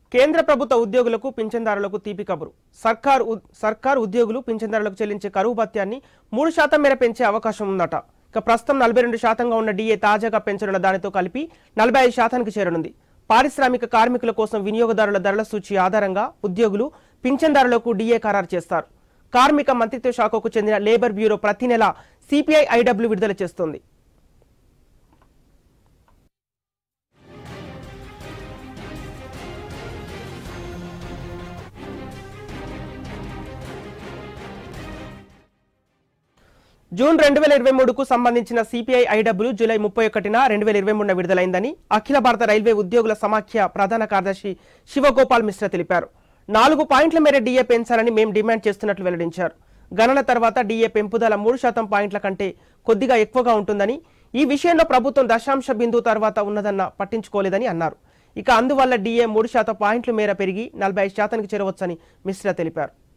కేంద్ర ప్రభుత్వ ఉద్యోగులకు పింఛన్దారులకు తీపి కబురు. సర్కార్ ఉద్యోగులు పింఛన్దారులకు చెల్లించే కరువు భత్యాన్ని 3% మేర పెంచే అవకాశం ఉందట. ఇక ప్రస్తుతం 42%గా ఉన్న డిఏ తాజాగా పెంచనున్న దానితో కలిపి 45%కి చేరనుంది. పారిశ్రామిక కార్మికుల కోసం వినియోగదారుల ధరల సూచి ఆధారంగా ఉద్యోగులు పింఛన్దారులకు డిఏ ఖరారు చేస్తారు. కార్మిక మంత్రిత్వ శాఖకు చెందిన లేబర్ బ్యూరో ప్రతి నెల సిపిఐ ఐడబ్ల్యూ విడుదల చేస్తోంది. జూన్ 2023కు సంబంధించిన సిపిఐ ఐడబ్ల్యూ జూలై 31న 2023న విడుదలైందని అఖిల భారత రైల్వే ఉద్యోగుల సమాఖ్య ప్రధాన కార్యదర్శి శివగోపాల్ మిశ్రా తెలిపారు. 4 పాయింట్ల మేర డిఏ పెంచాలని మేం డిమాండ్ చేస్తున్నట్లు వెల్లడించారు. గణన తర్వాత డిఏ పెంపుదల 3% పాయింట్ల కంటే కొద్దిగా ఎక్కువగా ఉంటుందని, ఈ విషయంలో ప్రభుత్వం దశాంశ బిందువు తర్వాత ఉన్నదన్న పట్టించుకోలేదని అన్నారు. ఇక అందువల్ల డిఏ 3% పాయింట్ల మేర పెరిగి 45%కి చేరవచ్చని మిశ్రా తెలిపారు.